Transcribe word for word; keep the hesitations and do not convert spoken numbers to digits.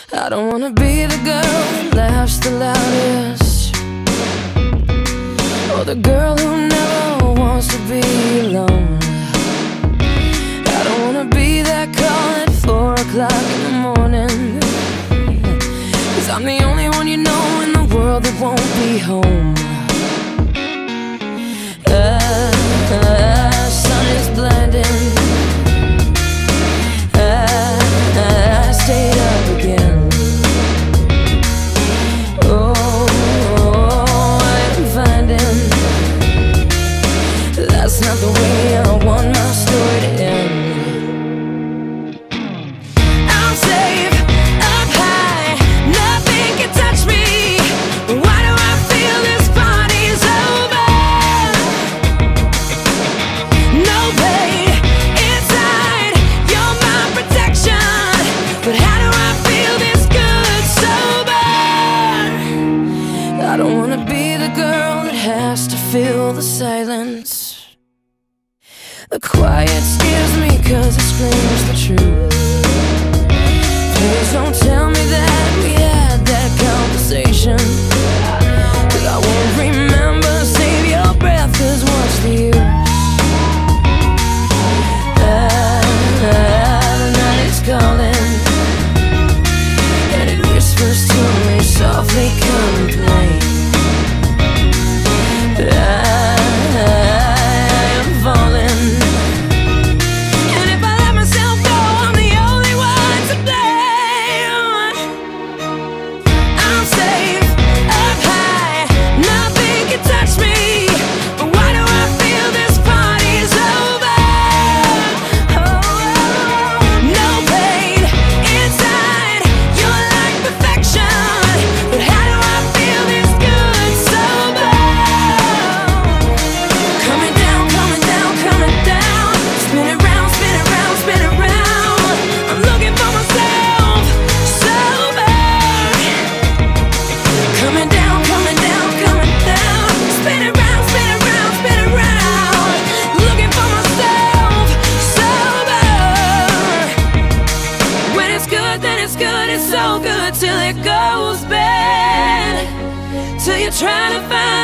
I don't wanna be the girl that laughs the loudest, or the girl who never wants to be alone. I don't wanna be that call at four o'clock in the morning, 'cause I'm the only one you know in the world that won't be home. Uh, uh, sun is blinding, uh, I stayed up again. That's not the way I want my story to end. I'm safe up high, nothing can touch me. Why do I feel this party's over? No pain inside, you're my protection. But how do I feel this good sober? I don't wanna be the girl that has to fill the silence. The quiet scares me 'cause it screams the truth. Please don't tell me that we had that conversation, 'cause I won't remember. Save your breath, 'cause what's the use? Ah, ah, the night is calling, and it whispers to me softly, come and play. I, I am falling. Till it goes bad, till you're trying to find